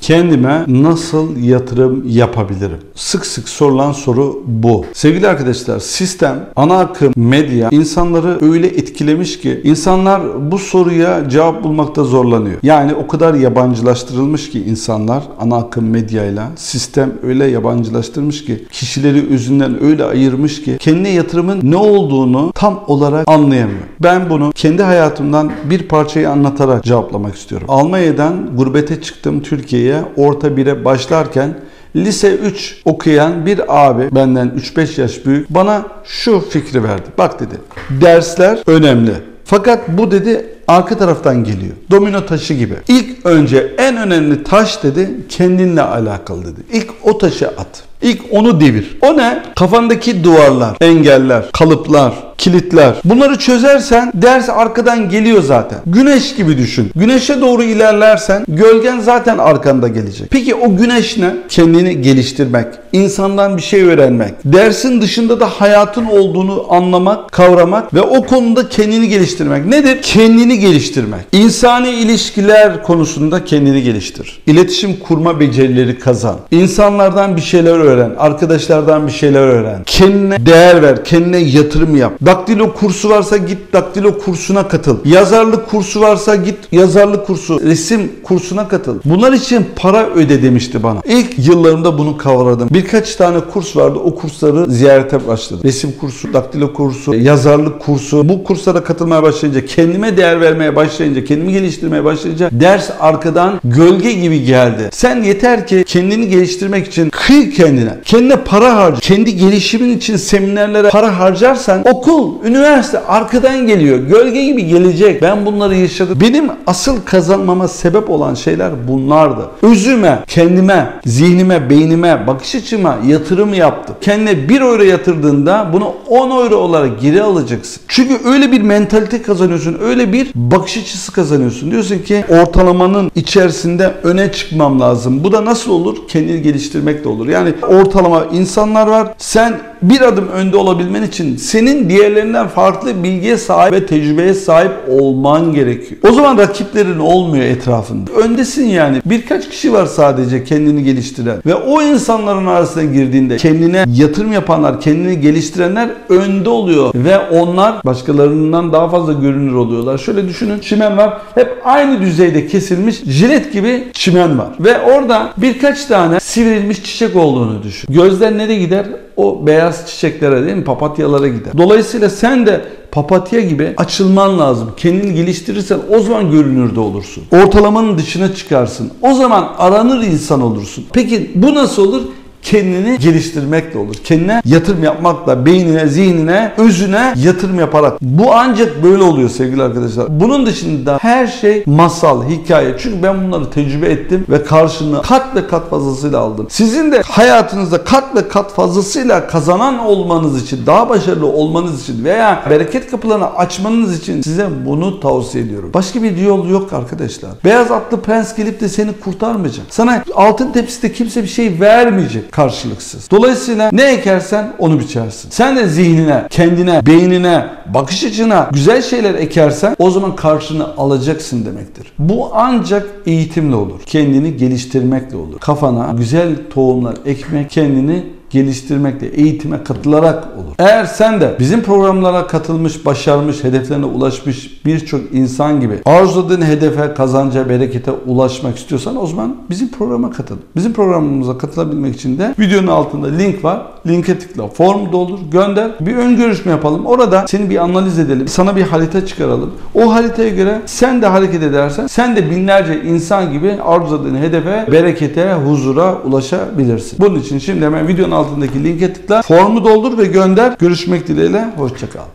Kendime nasıl yatırım yapabilirim? Sık sık sorulan soru bu. Sevgili arkadaşlar, sistem, ana akım, medya insanları öyle etkilemiş ki insanlar bu soruya cevap bulmakta zorlanıyor. Yani o kadar yabancılaştırılmış ki insanlar ana akım medyayla, sistem öyle yabancılaştırmış ki, kişileri özünden öyle ayırmış ki kendine yatırımın ne olduğunu tam olarak anlayamıyor. Ben bunu kendi hayatımdan bir parçayı anlatarak cevaplamak istiyorum. Almanya'dan gurbete çıktım Türkiye'ye. Orta 1'e başlarken lise 3 okuyan bir abi, benden 3-5 yaş büyük, bana şu fikri verdi. Bak dedi, dersler önemli. Fakat bu dedi arka taraftan geliyor. Domino taşı gibi. İlk önce en önemli taş dedi kendinle alakalı dedi. İlk o taşı at. İlk onu devir. O ne? Kafandaki duvarlar, engeller, kalıplar, kilitler. Bunları çözersen ders arkadan geliyor zaten. Güneş gibi düşün. Güneşe doğru ilerlersen gölgen zaten arkanda gelecek. Peki o güneş ne? Kendini geliştirmek, insandan bir şey öğrenmek, dersin dışında da hayatın olduğunu anlamak, kavramak ve o konuda kendini geliştirmek. Nedir? Kendini geliştirmek. İnsani ilişkiler konusunda kendini geliştir. İletişim kurma becerileri kazan. İnsanlardan bir şeyler öğren. Arkadaşlardan bir şeyler öğren. Kendine değer ver. Kendine yatırım yap. Daktilo kursu varsa git daktilo kursuna katıl. Yazarlık kursu varsa git yazarlık kursu, resim kursuna katıl. Bunlar için para öde demişti bana. İlk yıllarımda bunu kavradım. Birkaç tane kurs vardı. O kursları ziyarete başladım. Resim kursu, daktilo kursu, yazarlık kursu. Bu kurslara katılmaya başlayınca, kendime değer vermeye başlayınca, kendimi geliştirmeye başlayınca ders arkadan gölge gibi geldi. Sen yeter ki kendini geliştirmek için kıy kendine. Kendine para harca. Kendi gelişimin için seminerlere para harcarsan okul, üniversite arkadan geliyor. Gölge gibi gelecek. Ben bunları yaşadım. Benim asıl kazanmama sebep olan şeyler bunlardı. Özüme, kendime, zihnime, beynime, bakış açıma yatırım yaptım. Kendine 1 euro yatırdığında bunu 10 euro olarak geri alacaksın. Çünkü öyle bir mentalite kazanıyorsun. Öyle bir bakış açısı kazanıyorsun. Diyorsun ki ortalamanın içerisinde öne çıkmam lazım. Bu da nasıl olur? Kendini geliştirmek de olur. Yani ortalama insanlar var. Sen bir adım önde olabilmen için senin diğerlerinden farklı bilgiye sahip ve tecrübeye sahip olman gerekiyor. O zaman rakiplerin olmuyor etrafında. Öndesin yani. Birkaç kişi var sadece kendini geliştiren ve o insanların arasına girdiğinde kendine yatırım yapanlar, kendini geliştirenler önde oluyor ve onlar başkalarından daha fazla görünür oluyorlar. Şöyle düşünün, çimen var. Hep aynı düzeyde kesilmiş jilet gibi çimen var ve orada birkaç tane sivrilmiş çiçek olduğunu düşün. Gözler nereye gider? O beyaz çiçeklere, değil mi? Papatyalara gider. Dolayısıyla sen de papatya gibi açılman lazım. Kendini geliştirirsen o zaman görünürde olursun. Ortalamanın dışına çıkarsın. O zaman aranır insan olursun. Peki bu nasıl olur? Kendini geliştirmekle olur. Kendine yatırım yapmakla, beynine, zihnine, özüne yatırım yaparak. Bu ancak böyle oluyor sevgili arkadaşlar. Bunun dışında her şey masal, hikaye. Çünkü ben bunları tecrübe ettim ve karşılığını kat ve kat fazlasıyla aldım. Sizin de hayatınızda kat ve kat fazlasıyla kazanan olmanız için, daha başarılı olmanız için veya bereket kapılarını açmanız için size bunu tavsiye ediyorum. Başka bir yol yok arkadaşlar. Beyaz atlı prens gelip de seni kurtarmayacak. Sana altın tepside kimse bir şey vermeyecek. Karşılıksız. Dolayısıyla ne ekersen onu biçersin. Sen de zihnine, kendine, beynine, bakış açına güzel şeyler ekersen o zaman karşını alacaksın demektir. Bu ancak eğitimle olur. Kendini geliştirmekle olur. Kafana güzel tohumlar ekmek, kendini geliştirmekle, eğitime katılarak olur. Eğer sen de bizim programlara katılmış, başarmış, hedeflerine ulaşmış birçok insan gibi arzuladığın hedefe, kazanca, berekete ulaşmak istiyorsan o zaman bizim programa katıl. Bizim programımıza katılabilmek için de videonun altında link var. Linke tıkla, form doldur, gönder. Bir ön görüşme yapalım. Orada seni bir analiz edelim. Sana bir harita çıkaralım. O haritaya göre sen de hareket edersen sen de binlerce insan gibi arzuladığın hedefe, berekete, huzura ulaşabilirsin. Bunun için şimdi hemen videonun altındaki linke tıkla, formu doldur ve gönder. Görüşmek dileğiyle. Hoşça kal.